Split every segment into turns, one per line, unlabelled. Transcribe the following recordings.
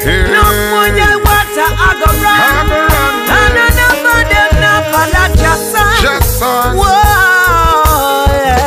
No more your water I go run. And enough of them not for that just son. Whoa,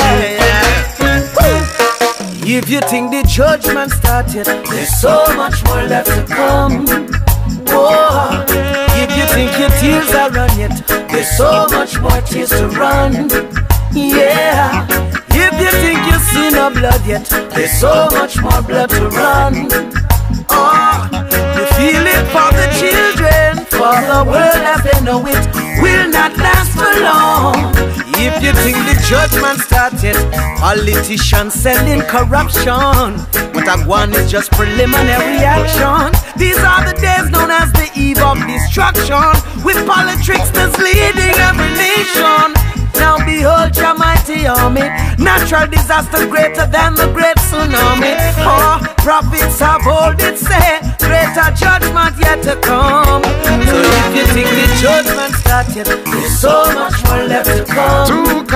yeah. If you think the judgment started, there's so much more left to come. Whoa. If you think your tears are run yet, there's so much more tears to run. Yeah. If you think you've seen no blood yet, there's so much more blood to run. Oh, you feel it for the children, for the world as they know it will not last for long. If you think the judgment started, politicians selling corruption, but that one is just preliminary action. These are the days known as the eve of destruction, with politics that's leading every nation. Now behold your mighty army, natural disaster greater than the great tsunami. Oh, prophets have old it say, greater judgment yet to come. So if you think the judgment started, there's so much more left to come.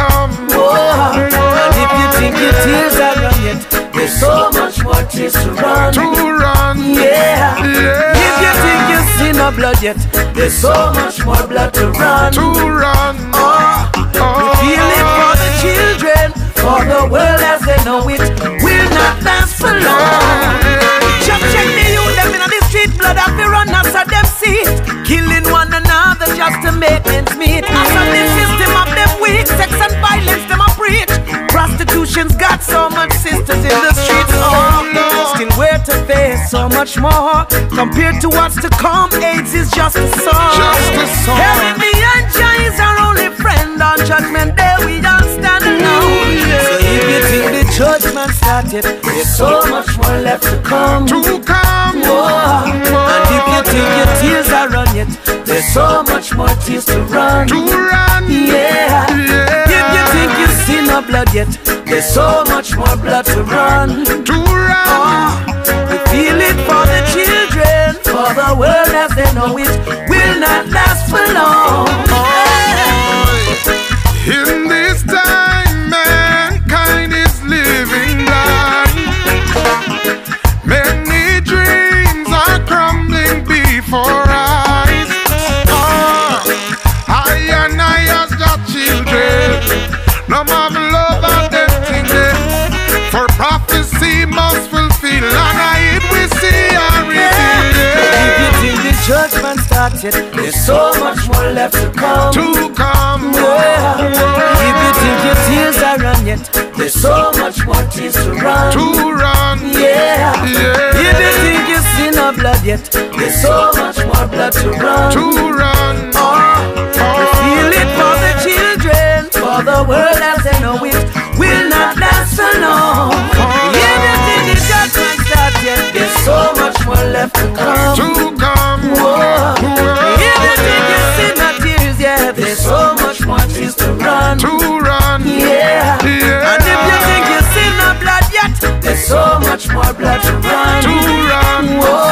Oh, and if you think your tears are run yet, there's so much more tears to run. Yeah. If you think you've seen no blood yet, there's so much more blood to run. Oh, we feel it for the children, for the world as they know it will not last for long. Just check the youth, them in the street, blood have to run as a them see it, killing one another just to make ends meet. As a the system of them weak, sex and violence them a preach. Prostitution's got so much sisters in the streets. Oh, still where to face so much more compared to what's to come. AIDS is just a song. Heaven the angel is our only friend. On judgment day we all stand alone. So if you think the judgment started, there's so much more left to come. Whoa. And if you think your tears are run yet, there's so much more tears to run. Yeah. If you think you've seen no blood yet, there's so much more blood to run. Oh, we feel it for the children, for the world as they know it will not last for long.
In this time, mankind is living blind. Many dreams are crumbling before eyes. I and I as your children, no more love and destiny. For prophecy must fulfill, and I it we see and reveal.
If you think the judgment started, there's so much more left to come. If you think your tears are run yet, there's so much more tears to run. Yeah. If you think you've seen no blood yet, there's so much more blood to run. Oh, we feel it for the children, for the world as they know it will not last so long. If you think the judgment started, there's so much more left to come. Whoa. If you think you've seen no tears yet, there's so much more tears to run. Yeah. And if you think you've seen no blood yet, there's so much more blood to run. Whoa.